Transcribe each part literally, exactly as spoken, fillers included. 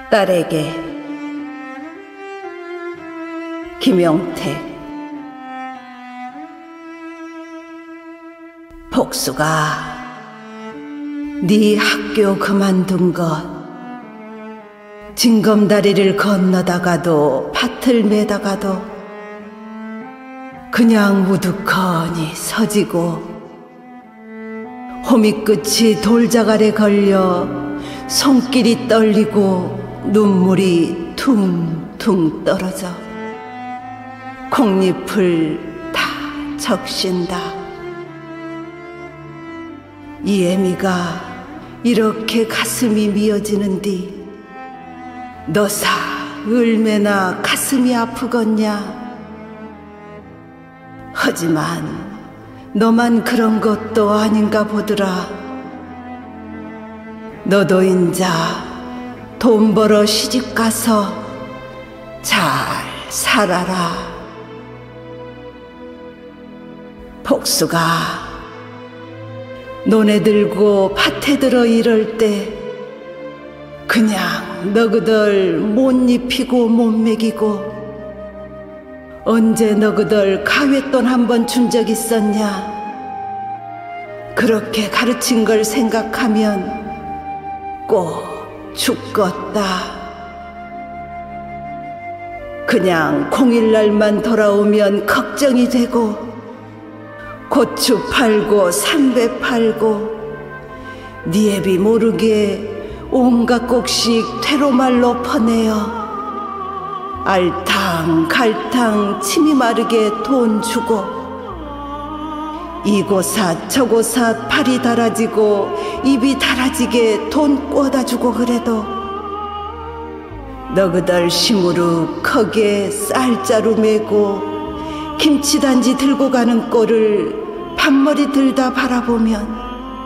딸에게. 김용택. 복수가 네 학교 그만둔 것, 징검다리를 건너다가도 밭을 매다가도 그냥 우두커니 서지고 호미끝이 돌자갈에 걸려 손길이 떨리고 눈물이 퉁퉁 떨어져 콩잎을 다 적신다. 이 애미가 이렇게 가슴이 미어지는디 너사 얼마나 가슴이 아프겠냐. 하지만 너만 그런 것도 아닌가 보더라. 너도 인자 돈 벌어 시집가서 잘 살아라. 복수가 논에 들고 밭에 들어 이럴 때 그냥 너그들 못 입히고 못 먹이고 언제 너그들 가외돈 한 번 준 적 있었냐. 그렇게 가르친 걸 생각하면 꼭 죽겠다. 그냥 공일날만 돌아오면 걱정이 되고 고추 팔고 삼배 팔고 네 애비 모르게 온갖 곡식 퇴로말로 퍼내어 알탕 갈탕 침이 마르게 돈 주고 이곳앗 저곳앗 팔이 달아지고 입이 달아지게 돈 꿔다 주고 그래도 너그들 시무룩 거기에 쌀자루 메고 김치단지 들고 가는 꼴을 밥머리 들다 바라보면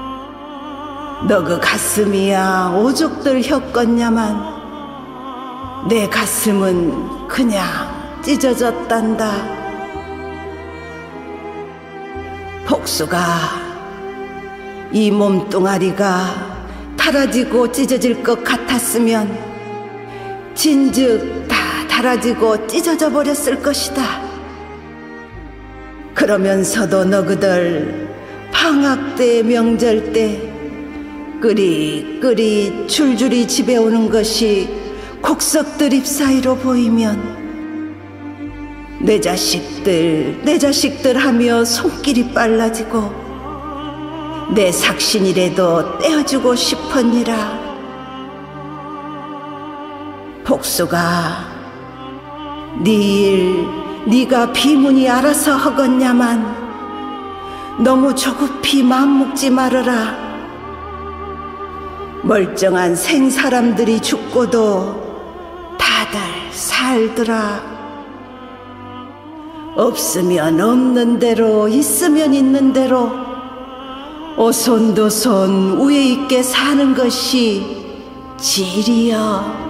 너그 가슴이야 오죽들 혔겠냐만 내 가슴은 그냥 찢어졌단다. 복수가 이 몸뚱아리가 달아지고 찢어질 것 같았으면 진즉 다 달아지고 찢어져 버렸을 것이다. 그러면서도 너그들 방학 때 명절 때 끄리끄리 줄줄이 집에 오는 것이 곡석들 잎 사이로 보이면 내 자식들 내 자식들 하며 손길이 빨라지고 내 삭신이라도 떼어주고 싶으니라. 복수가 네 일 네가 비문이 알아서 하겠냐만 너무 조급히 마음 먹지 말아라. 멀쩡한 생사람들이 죽고도 다들 살더라. 없으면 없는 대로 있으면 있는 대로 오손도손 우애 있게 사는 것이 질이여.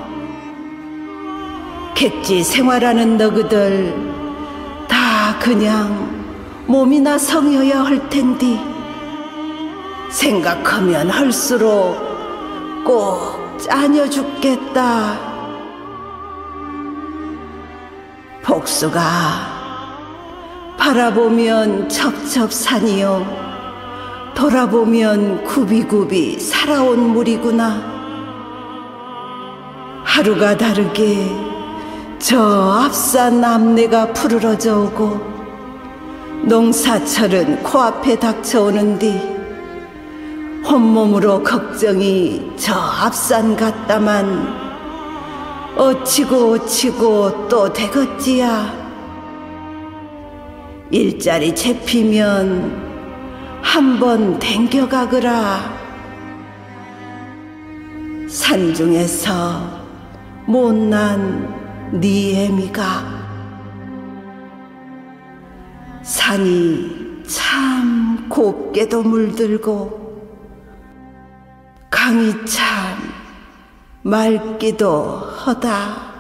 객지 생활하는 너그들 다 그냥 몸이나 성여야 할 텐디 생각하면 할수록 꼭 짜녀 죽겠다. 복수가 바라보면 첩첩산이요 돌아보면 굽이굽이 살아온 물이구나. 하루가 다르게 저 앞산 앞내가 푸르러져 오고 농사철은 코앞에 닥쳐오는디 혼몸으로 걱정이 저 앞산 같다만 어치고 어치고 또 되겠지야. 일자리 잡히면 한번 댕겨가거라. 산중에서 못난 네 애미가 산이 참 곱게도 물들고 강이 참 맑기도 하다.